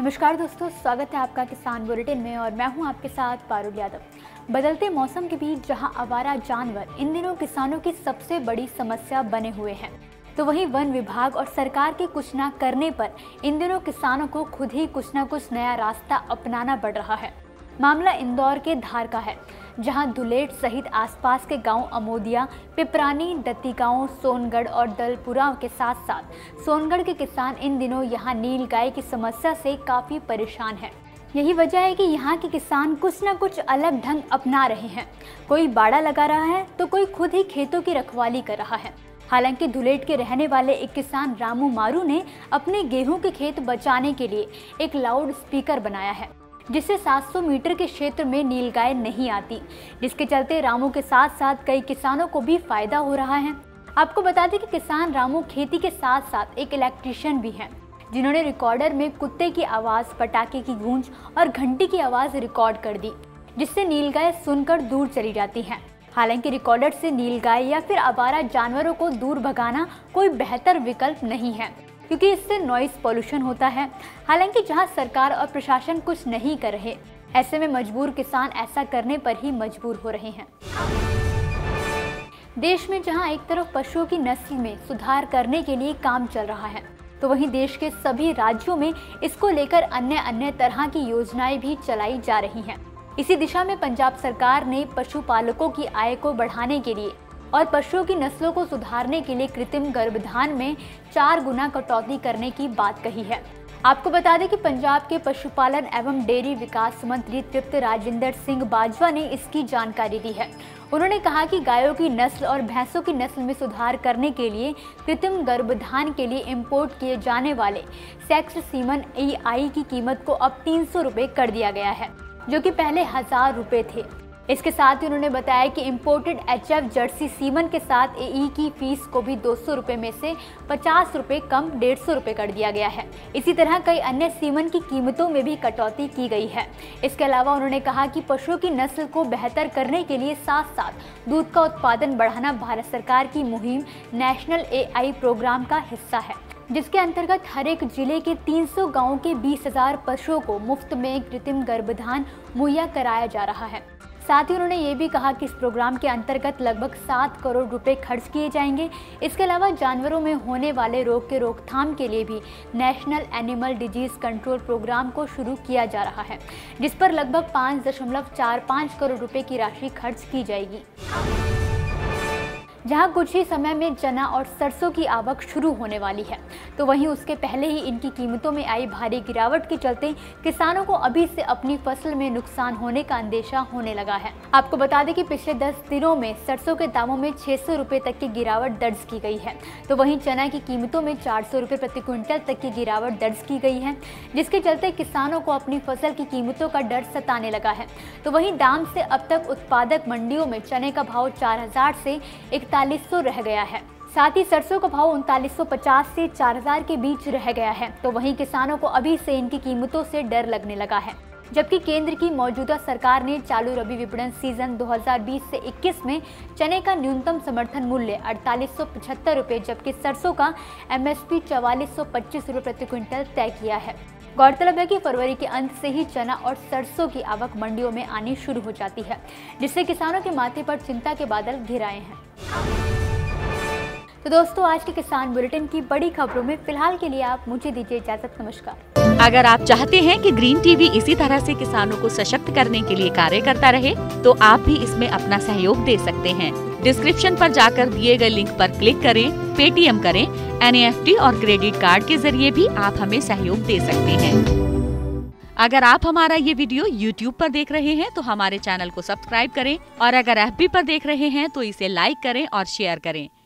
नमस्कार दोस्तों, स्वागत है आपका किसान बुलेटिन में और मैं हूं आपके साथ पारुल यादव। बदलते मौसम के बीच जहां आवारा जानवर इन दिनों किसानों की सबसे बड़ी समस्या बने हुए हैं, तो वहीं वन विभाग और सरकार के कुछ न करने पर इन दिनों किसानों को खुद ही कुछ न कुछ नया रास्ता अपनाना पड़ रहा है। मामला इंदौर के धार का है, जहां धुलेट सहित आसपास के गांव अमोदिया, पिपरानी, दत्तीगांव, सोनगढ़ और दलपुरा के साथ साथ सोनगढ़ के किसान इन दिनों यहां नील गाय की समस्या से काफ़ी परेशान हैं। यही वजह है कि यहाँ के किसान कुछ न कुछ अलग ढंग अपना रहे हैं। कोई बाड़ा लगा रहा है तो कोई खुद ही खेतों की रखवाली कर रहा है। हालांकि धुलेट के रहने वाले एक किसान रामू मारू ने अपने गेहूं के खेत बचाने के लिए एक लाउड स्पीकर बनाया है, जिससे 700 मीटर के क्षेत्र में नीलगाय नहीं आती, जिसके चलते रामू के साथ साथ कई किसानों को भी फायदा हो रहा है। आपको बता दें कि किसान रामू खेती के साथ साथ एक इलेक्ट्रीशियन भी हैं, जिन्होंने रिकॉर्डर में कुत्ते की आवाज़, पटाखे की गूंज और घंटी की आवाज़ रिकॉर्ड कर दी, जिससे नीलगाय सुनकर दूर चली जाती हैं। हालांकि रिकॉर्डर से नीलगाय या फिर आवारा जानवरों को दूर भगाना कोई बेहतर विकल्प नहीं है, क्योंकि इससे नॉइस पोल्यूशन होता है। हालांकि जहां सरकार और प्रशासन कुछ नहीं कर रहे, ऐसे में मजबूर किसान ऐसा करने पर ही मजबूर हो रहे हैं। देश में जहां एक तरफ पशुओं की नस्ल में सुधार करने के लिए काम चल रहा है, तो वहीं देश के सभी राज्यों में इसको लेकर अन्य तरह की योजनाएं भी चलाई जा रही हैं। इसी दिशा में पंजाब सरकार ने पशुपालकों की आय को बढ़ाने के लिए और पशुओं की नस्लों को सुधारने के लिए कृत्रिम गर्भधान में 4 गुना कटौती करने की बात कही है। आपको बता दें कि पंजाब के पशुपालन एवं डेयरी विकास मंत्री तृप्त राजेंद्र सिंह बाजवा ने इसकी जानकारी दी है। उन्होंने कहा कि गायों की नस्ल और भैंसों की नस्ल में सुधार करने के लिए कृत्रिम गर्भधान के लिए इंपोर्ट किए जाने वाले सेक्स सीमन EI की कीमत को अब 300 रुपये कर दिया गया है, जो कि पहले 1000 रुपये थे। इसके साथ ही उन्होंने बताया कि इंपोर्टेड HF जर्सी सीमन के साथ AE की फीस को भी 200 रुपये में से 50 रुपये कम 150 रुपये कर दिया गया है। इसी तरह कई अन्य सीमन की कीमतों में भी कटौती की गई है। इसके अलावा उन्होंने कहा कि पशुओं की नस्ल को बेहतर करने के लिए साथ साथ दूध का उत्पादन बढ़ाना भारत सरकार की मुहिम नेशनल AI प्रोग्राम का हिस्सा है, जिसके अंतर्गत हर एक जिले के 300 गाँवों के 20,000 पशुओं को मुफ्त में कृत्रिम गर्भधान मुहैया कराया जा रहा है। साथ ही उन्होंने ये भी कहा कि इस प्रोग्राम के अंतर्गत लगभग 7 करोड़ रुपए खर्च किए जाएंगे। इसके अलावा जानवरों में होने वाले रोग के रोकथाम के लिए भी national animal disease control programme को शुरू किया जा रहा है, जिस पर लगभग 5.45 करोड़ रुपए की राशि खर्च की जाएगी। जहां कुछ ही समय में चना और सरसों की आवक शुरू होने वाली है, तो वहीं उसके पहले ही इनकी कीमतों में आई भारी गिरावट के चलते किसानों को अभी से अपनी फसल में नुकसान होने का अंदेशा होने लगा है। आपको बता दें कि पिछले 10 दिनों में सरसों के दामों में 600 रुपये तक की गिरावट दर्ज की गई है, तो वहीं चना की कीमतों में 400 रुपये प्रति क्विंटल तक की गिरावट दर्ज की गई है, जिसके चलते किसानों को अपनी फसल की कीमतों का डर सताने लगा है। तो वहीं दाम से अब तक उत्पादक मंडियों में चने का भाव 4000 से 4100 रह गया है। साथ ही सरसों का भाव 3950 से 4000 के बीच रह गया है। तो वहीं किसानों को अभी से इनकी कीमतों से डर लगने लगा है, जबकि केंद्र की मौजूदा सरकार ने चालू रबी विपणन सीजन 2020 से 21 में चने का न्यूनतम समर्थन मूल्य 4875 रुपये, जबकि सरसों का MSP 4425 रुपये प्रति क्विंटल तय किया है। गौरतलब है कि फरवरी के अंत से ही चना और सरसों की आवक मंडियों में आनी शुरू हो जाती है, जिससे किसानों के माथे पर चिंता के बादल घिर आए हैं। तो दोस्तों, आज के किसान बुलेटिन की बड़ी खबरों में फिलहाल के लिए आप मुझे दीजिए इजाजत। नमस्कार। अगर आप चाहते हैं कि ग्रीन टीवी इसी तरह से किसानों को सशक्त करने के लिए कार्य करता रहे, तो आप भी इसमें अपना सहयोग दे सकते हैं। डिस्क्रिप्शन पर जाकर दिए गए लिंक पर क्लिक करें, पेटीएम करें, NEFT और क्रेडिट कार्ड के जरिए भी आप हमें सहयोग दे सकते हैं। अगर आप हमारा ये वीडियो YouTube पर देख रहे हैं तो हमारे चैनल को सब्सक्राइब करें, और अगर FB पर देख रहे हैं तो इसे लाइक करें और शेयर करें।